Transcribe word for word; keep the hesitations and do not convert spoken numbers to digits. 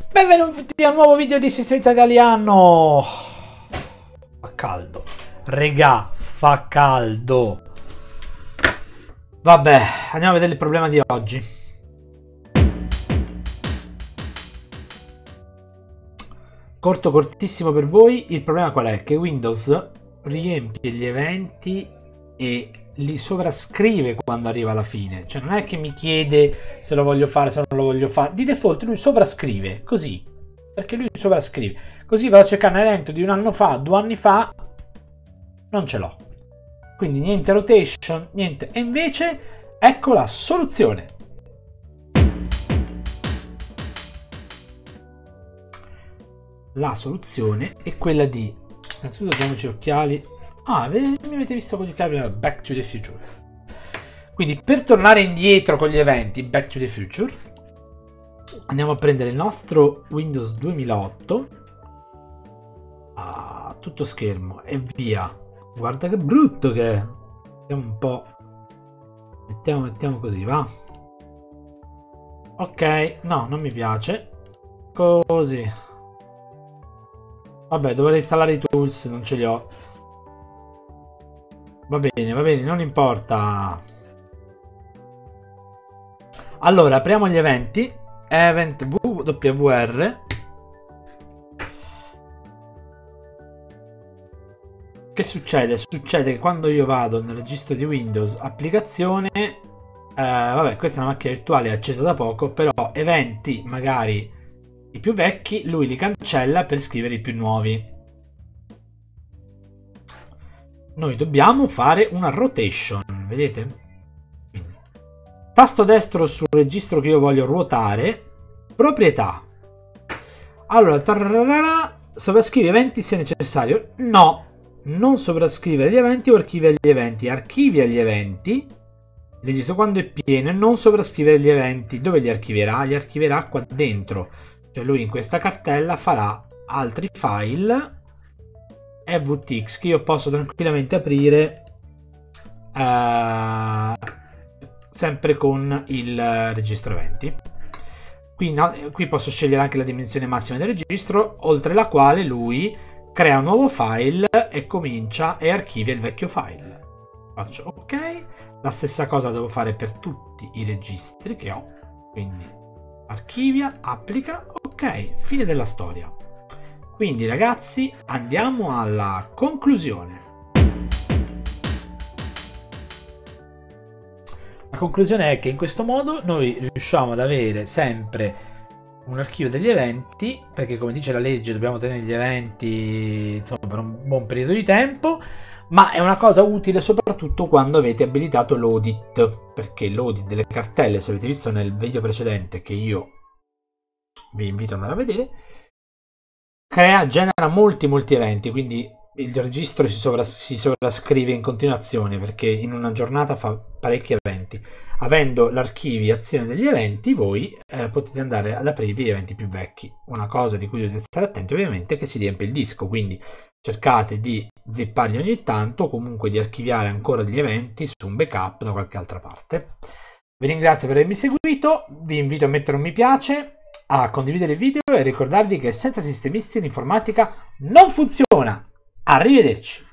Benvenuti a un nuovo video di Sistema Italiano. Fa caldo, regà, fa caldo. Vabbè, andiamo a vedere il problema di oggi. Corto, cortissimo per voi. Il problema qual è? Che Windows riempie gli eventi e li sovrascrive quando arriva alla fine. Cioè non è che mi chiede se lo voglio fare, se non lo voglio fare. Di default lui sovrascrive, così. Perché lui sovrascrive. Così vado a cercare un evento di un anno fa, due anni fa, non ce l'ho. Quindi niente rotation, niente. E invece ecco la soluzione. La soluzione è quella di... Innanzitutto diamoci occhiali. Ah, mi avete visto con gli occhiali prima? Back to the Future. Quindi per tornare indietro con gli eventi Back to the Future, andiamo a prendere il nostro Windows duemilaotto. Ah, tutto schermo e via. Guarda che brutto che è. Mettiamo un po'. Mettiamo, mettiamo così, va. Ok, no, non mi piace. Così. Vabbè, dovrei installare i tools, non ce li ho. Va bene, va bene, non importa. Allora, apriamo gli eventi. Event W W R. Che succede? Succede che quando io vado nel registro di Windows applicazione, eh, vabbè, questa è una macchina virtuale accesa da poco, però eventi magari i più vecchi lui li cancella per scrivere i più nuovi. Noi dobbiamo fare una rotation, vedete? Quindi, tasto destro sul registro che io voglio ruotare, proprietà. Allora, tararara, sovrascrivi eventi se necessario. No, non sovrascrivere gli eventi o archivia gli eventi. Archivia gli eventi, il registro quando è pieno, e non sovrascrivere gli eventi. Dove li archivierà? Li archivierà qua dentro. Cioè lui in questa cartella farà altri file E V T X che io posso tranquillamente aprire eh, sempre con il registro eventi. Qui, no, qui posso scegliere anche la dimensione massima del registro, oltre la quale lui crea un nuovo file e comincia e archivia il vecchio file. Faccio ok. La stessa cosa devo fare per tutti i registri che ho, quindi archivia, applica, ok, fine della storia. Quindi ragazzi, andiamo alla conclusione. La conclusione è che in questo modo noi riusciamo ad avere sempre un archivio degli eventi, perché come dice la legge dobbiamo tenere gli eventi insomma, per un buon periodo di tempo, ma è una cosa utile soprattutto quando avete abilitato l'audit, perché l'audit delle cartelle, se avete visto nel video precedente che io vi invito ad andare a vedere, crea, genera molti molti eventi, quindi il registro si, sovras si sovrascrive in continuazione perché in una giornata fa parecchi eventi. Avendo l'archiviazione degli eventi voi eh, potete andare ad aprirvi gli eventi più vecchi. Una cosa di cui dovete stare attenti ovviamente è che si riempie il disco, quindi cercate di zipparli ogni tanto o comunque di archiviare ancora degli eventi su un backup da qualche altra parte. Vi ringrazio per avermi seguito, vi invito a mettere un mi piace, a condividere il video e ricordarvi che senza sistemisti l'informatica non funziona. Arrivederci.